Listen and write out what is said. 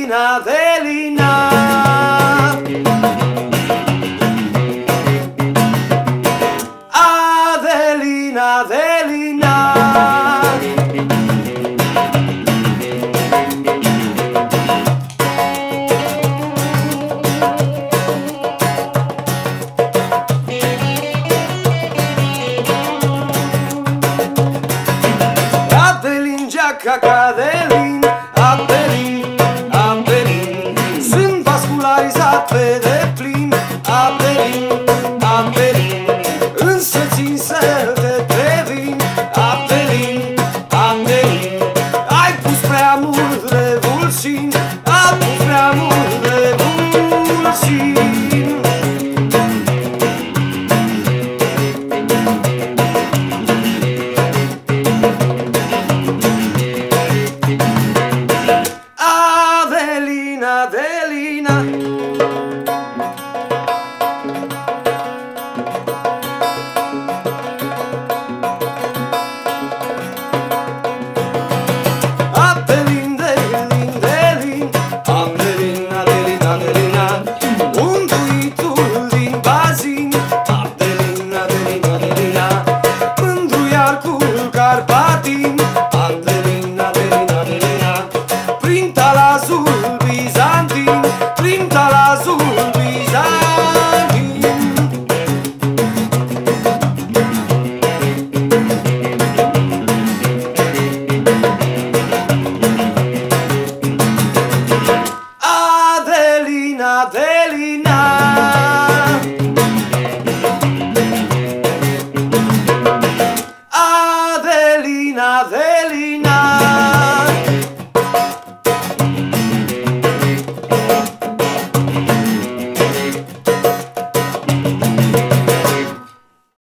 Adelina, Adelina. Adelina, Adelina. Adelin, Jaca, Adelin, Adelin, Adelin. Sunt vascularizat pe deplin. Adelin, Adelin. Însă țin să te previn. Adelin, Adelin. Ai pus prea mult revulsin. Ai pus prea mult revulsin. Adelina, Adelina.